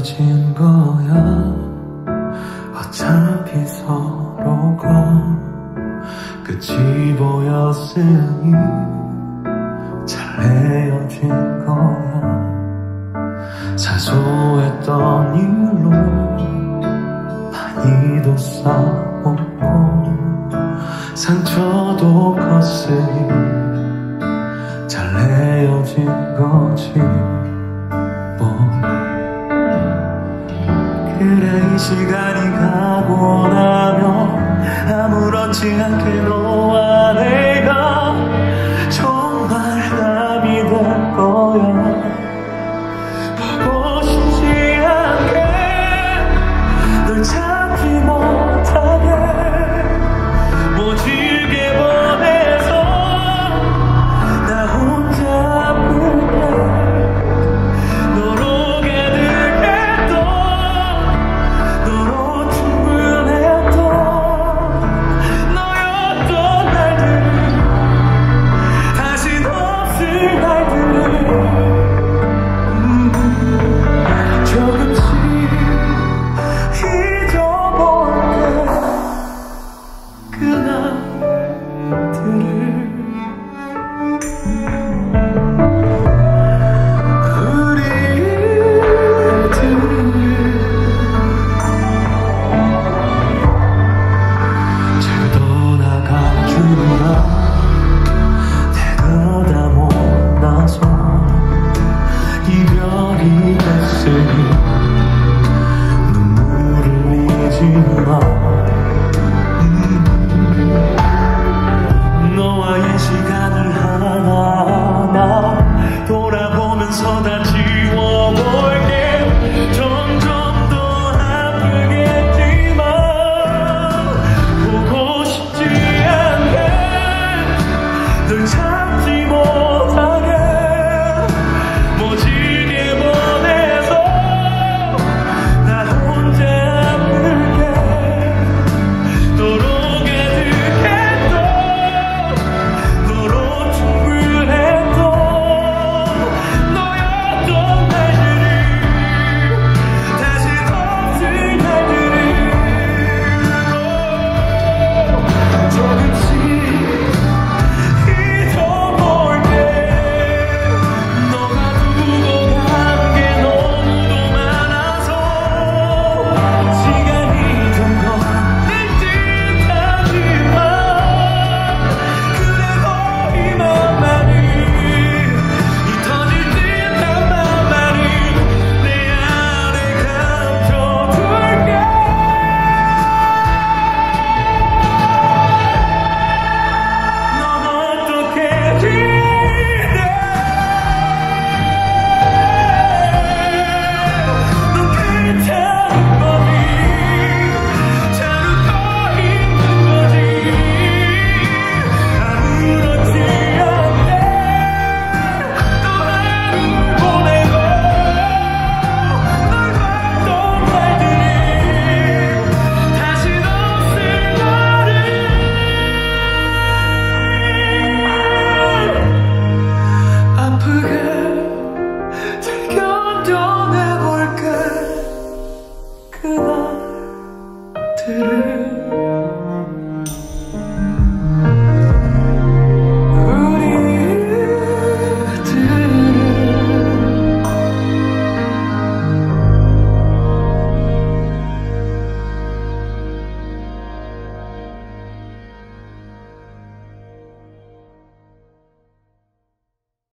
헤어진 거야. 어차피 서로가 끝이 보였으니 잘 헤어진 거야. 사소했던 일로 많이도 싸웠고 상처도 컸으니 잘 헤어진 거지 뭐. 그래 이 시간이 가고 나면 아무렇지 않게 너와 내가 정말 남이 될 거야. 보고 싶지 않게 널 찾지 못하게 모질게 보내서 나 혼자 아프게 널 오게 되겠던 너로 충분했던 너였던 날들을 다신 없을 날들을 조금씩 잊어볼게 그날들을. 잘 떠나가주라. 내가 다 못나서 이별이 됐으니 눈물을 흘리지 마. 너와의 시간을 하나하나 돌아보면서 다 지워볼게. 점점 더 아프겠지만 보고 싶지 않게 널 찾지 못하게 모질게 보내서 나 혼자 아프게 널 오게 되겠던 너로 충분했던 너였던 날들을 다시 없을 날들을 조금씩 잊어볼게. 너가 두고 간 게 너무도 많아서 시간이 좀 걸릴 듯 하지만 그래도 이 맘만이 이 터질 듯한 맘만이 내 안에 감춰둘게. 넌 어떻게 지내? 넌 괜찮은 거니? 자루도 힘든 거지? 아무렇지 않게 또 하루 보내고 널 봤던 날들이 다신 없을 날을 아프게 잘 견뎌내볼게 그날들을.